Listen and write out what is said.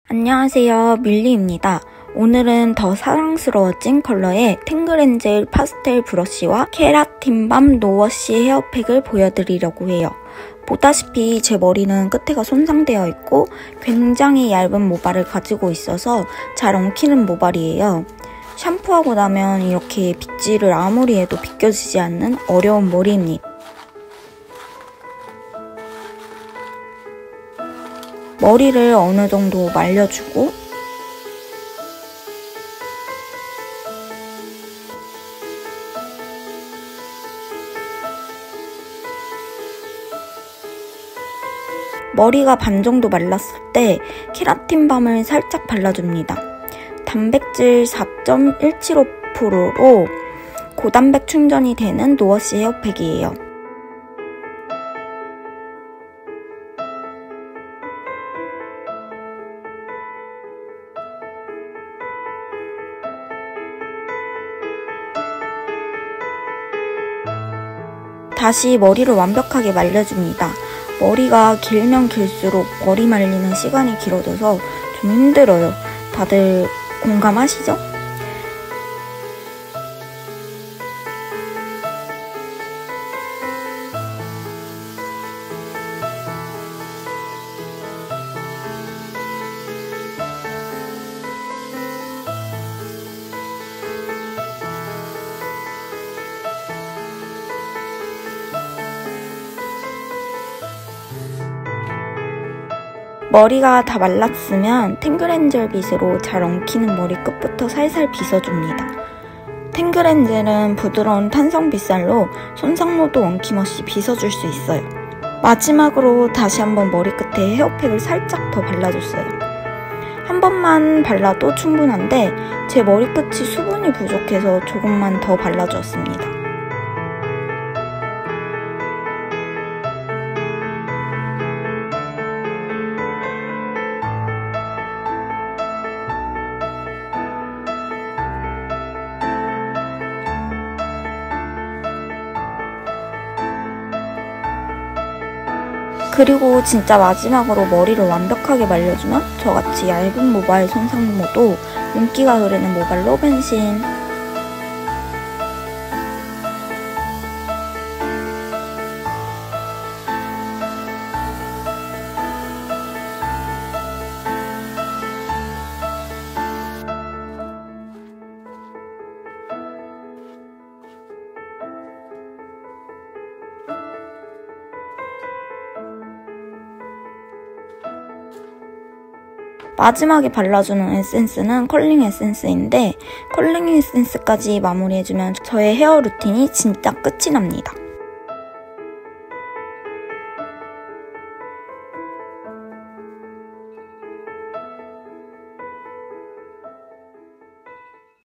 안녕하세요, 밀리입니다. 오늘은 더 사랑스러워진 컬러의 탱글앤젤 파스텔 브러쉬와 케라틴밤 노워시 헤어팩을 보여드리려고 해요. 보다시피 제 머리는 끝에가 손상되어 있고 굉장히 얇은 모발을 가지고 있어서 잘 엉키는 모발이에요. 샴푸하고 나면 이렇게 빗질을 아무리 해도 비껴지지 않는 어려운 머리입니다. 머리를 어느 정도 말려주고 머리가 반 정도 말랐을 때 케라틴밤을 살짝 발라줍니다. 단백질 4.175%로 고단백 충전이 되는 노워시 헤어팩이에요. 다시 머리를 완벽하게 말려줍니다. 머리가 길면 길수록 머리 말리는 시간이 길어져서 좀 힘들어요. 다들 공감하시죠? 머리가 다 말랐으면 탱글앤젤 빗으로 잘 엉키는 머리 끝부터 살살 빗어줍니다. 탱글앤젤은 부드러운 탄성 빗살로 손상모도 엉킴없이 빗어줄 수 있어요. 마지막으로 다시 한번 머리끝에 헤어팩을 살짝 더 발라줬어요. 한 번만 발라도 충분한데 제 머리끝이 수분이 부족해서 조금만 더 발라주었습니다. 그리고 진짜 마지막으로 머리를 완벽하게 말려주면 저같이 얇은 모발 손상모도 윤기가 흐르는 모발로 변신! 마지막에 발라주는 에센스는 컬링 에센스인데 컬링 에센스까지 마무리해주면 저의 헤어 루틴이 진짜 끝이 납니다.